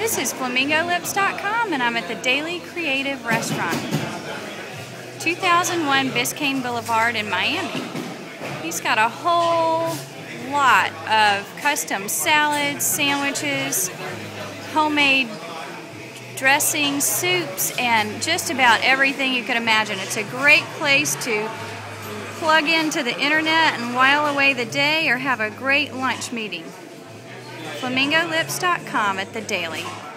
This is FlamingoLips.com, and I'm at the Daily Creative Restaurant, 2001 Biscayne Boulevard in Miami. He's got a whole lot of custom salads, sandwiches, homemade dressings, soups, and just about everything you could imagine. It's a great place to plug into the internet and while away the day or have a great lunch meeting. FlamingoLips.com at the Daily.